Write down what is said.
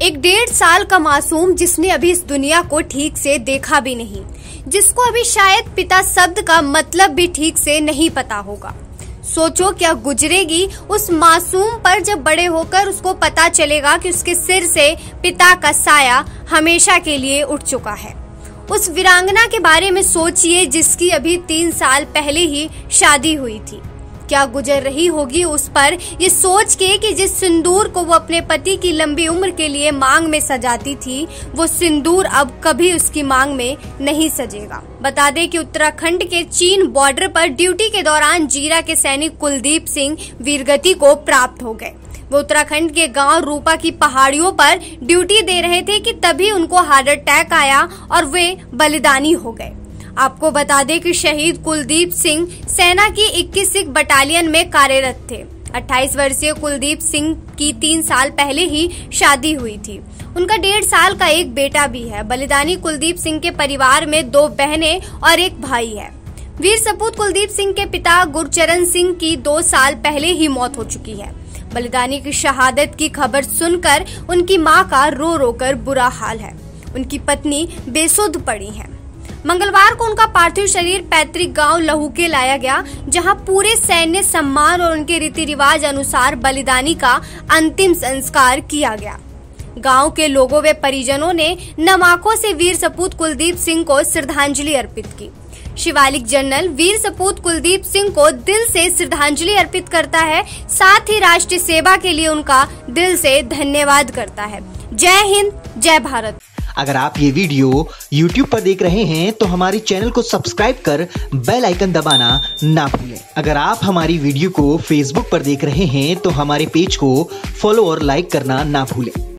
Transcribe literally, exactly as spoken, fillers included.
एक डेढ़ साल का मासूम जिसने अभी इस दुनिया को ठीक से देखा भी नहीं, जिसको अभी शायद पिता शब्द का मतलब भी ठीक से नहीं पता होगा। सोचो क्या गुजरेगी उस मासूम पर जब बड़े होकर उसको पता चलेगा कि उसके सिर से पिता का साया हमेशा के लिए उठ चुका है। उस वीरांगना के बारे में सोचिए जिसकी अभी तीन साल पहले ही शादी हुई थी। क्या गुजर रही होगी उस पर ये सोच के कि जिस सिंदूर को वो अपने पति की लंबी उम्र के लिए मांग में सजाती थी, वो सिंदूर अब कभी उसकी मांग में नहीं सजेगा। बता दें कि उत्तराखंड के चीन बॉर्डर पर ड्यूटी के दौरान जीरा के सैनिक कुलदीप सिंह वीरगति को प्राप्त हो गए। वो उत्तराखंड के गांव रूपा की पहाड़ियों पर ड्यूटी दे रहे थे कि तभी उनको हार्ट अटैक आया और वे बलिदानी हो गए। आपको बता दें कि शहीद कुलदीप सिंह सेना की इक्कीस सिख बटालियन में कार्यरत थे। अट्ठाईस वर्षीय कुलदीप सिंह की तीन साल पहले ही शादी हुई थी। उनका डेढ़ साल का एक बेटा भी है। बलिदानी कुलदीप सिंह के परिवार में दो बहनें और एक भाई है। वीर सपूत कुलदीप सिंह के पिता गुरचरण सिंह की दो साल पहले ही मौत हो चुकी है। बलिदानी की शहादत की खबर सुनकर उनकी मां का रो रो कर बुरा हाल है। उनकी पत्नी बेसुध पड़ी है। मंगलवार को उनका पार्थिव शरीर पैतृक गांव लहूके लाया गया, जहां पूरे सैन्य सम्मान और उनके रीति रिवाज अनुसार बलिदानी का अंतिम संस्कार किया गया। गांव के लोगों व परिजनों ने नम आंखों से वीर सपूत कुलदीप सिंह को श्रद्धांजलि अर्पित की। शिवालिक जनरल वीर सपूत कुलदीप सिंह को दिल से श्रद्धांजलि अर्पित करता है, साथ ही राष्ट्र सेवा के लिए उनका दिल से धन्यवाद करता है। जय हिंद, जय भारत। अगर आप ये वीडियो यूट्यूब पर देख रहे हैं तो हमारे चैनल को सब्सक्राइब कर बेल आइकन दबाना ना भूलें। अगर आप हमारी वीडियो को फेसबुक पर देख रहे हैं तो हमारे पेज को फॉलो और लाइक करना ना भूलें।